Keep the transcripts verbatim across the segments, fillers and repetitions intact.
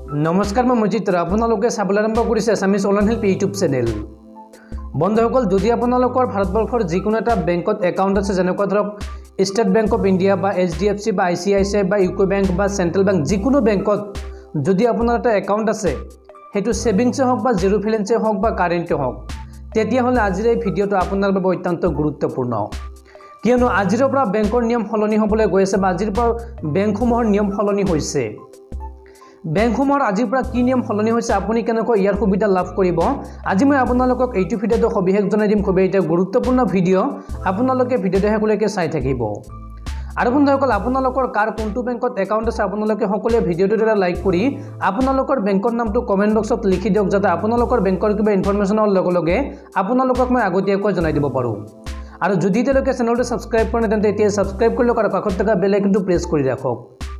नमस्कार मैं मजित आपलोके चाबले आरम्भ करिছে Assamese online help YouTube channel. बंधुসকল যদি আপোনালোকৰ ভাৰতবৰ্ষৰ যিকোনো এটা বেংকত একাউণ্ট আছে যেনেকুৱা ধৰক ষ্টেট বেংক অফ ইণ্ডিয়া বা এইচ ডি এফ চি বা I C I C I বা ইউকো বেংক বা চেণ্ট্ৰেল বেংক যিকোনো বেংকত যদি আপোনাৰ এটা একাউণ্ট আছে হেতু সেভিংছে হওক বা জিৰো বেলেন্সে হওক বা কাৰেন্টে হওক তেতিয়া হলে আজিৰ এই ভিডিওটো আপোনাৰ বাবে অত্যন্ত গুৰুত্বপূৰ্ণ কিয়নো আজিৰ পৰা বেংকৰ নিয়ম সলনি হ'বলৈ গৈ আছে বা আজিৰ পৰা বেংকসমূহৰ নিয়ম সলনি হৈছে। বেংকসমূহৰ আজিৰ পৰা কি নিয়ম সলনি হৈছে আপুনি কেনেকৈ ইয়াৰ সুবিধা লাভ কৰিব আজি মই আপোনালোকক এইটো ভিডিওটো সবিশেষ জনাই দিম। খুব এটা গুৰুত্বপূৰ্ণ ভিডিও আপোনালোকে ভিডিওটো শেষলৈকে চাই থাকিব। আৰু বন্ধুসকল আপোনালোকৰ কাৰ কোনটো বেংকত একাউণ্ট আছে আপোনালোকে সকলোৱে ভিডিওটো এটা লাইক কৰি আপোনালোকৰ বেংকৰ নামটো কমেন্ট বক্সত লিখি দিয়ক যাতে আপোনালোকৰ বেংকৰ কিবা ইনফৰমেশ্যনৰ লগে লগে আপোনালোকক মই আগতীয়াকৈ জনাই দিব পাৰোঁ। আৰু যদি তেওঁলোকে চেনেলটো সাবস্ক্ৰাইব কৰে তেন্তে এতিয়া সাবস্ক্ৰাইব কৰি লওক আৰু কাষত থকা বেল আইকনটো প্ৰেছ কৰি ৰাখক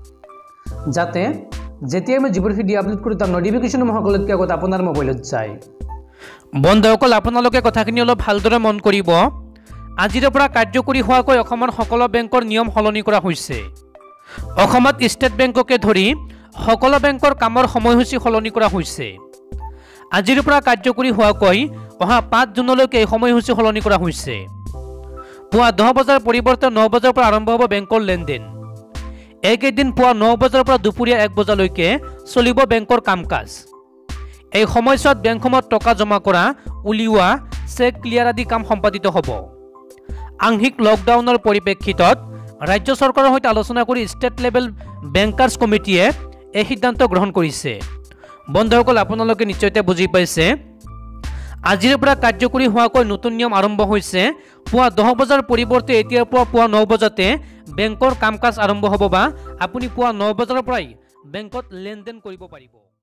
যাতে যেতিয়া মই যিবোৰ ভিডিও আপলোড কৰো তাৰ নটিফিকেশন সকলোতকৈ আগত আপোনাৰ মোবাইলত যায়। বন্ধুসকল আপোনালোকে কথাখিনি অলপ ভালদৰে মন কৰিব। আজিৰ পৰা কাৰ্যকৰী হোৱাকৈ অসমৰ সকলো বেংকৰ নিয়ম সলনি কৰা হৈছে। অসমত ষ্টেট বেংককে ধৰি সকলো বেংকৰ কামৰ সময়সূচী সলনি কৰা হৈছে। আজিৰ পৰা কাৰ্যকৰী হোৱাকৈ অহা পাঁচ জুনলৈকে এই সময়সূচী সলনি কৰা হৈছে। পুৱা দহ বজাৰ পৰিৱৰ্তে ন বজাৰ পৰা আৰম্ভ হ'ব বেংকৰ লেনদেন। এইকেইদিন পুৱা ন বজাৰ পৰা দুপৰীয়া এক বজালৈকে চলিব বেংকৰ কাম কাজ। এই সময়ছোৱাত বেংকসমূহত টকা জমা কৰা উলিওৱা চেক ক্লিয়াৰ আদি কাম সম্পাদিত হ'ব। আংশিক লকডাউনৰ পৰিপ্ৰেক্ষিতত ৰাজ্য চৰকাৰৰ সৈতে আলোচনা কৰি ষ্টেট লেভেল বেংকাৰ্ছ কমিটিয়ে এই সিদ্ধান্ত গ্ৰহণ কৰিছে। বন্ধুসকল আপোনালোকে নিশ্চয়তে বুজি পাইছে আজিৰ পৰা কাৰ্যকৰী হোৱাকৈ নতুন নিয়ম আৰম্ভ হৈছে। পুৱা দহ বজাৰ পৰিৱৰ্তে এতিয়াৰ পৰা পুৱা ন বজাতে বেংকৰ কাম কাজ আৰম্ভ হ'ব বা আপুনি পুৱা ন বজাৰ পৰাই বেংকত লেনদেন কৰিব পাৰিব।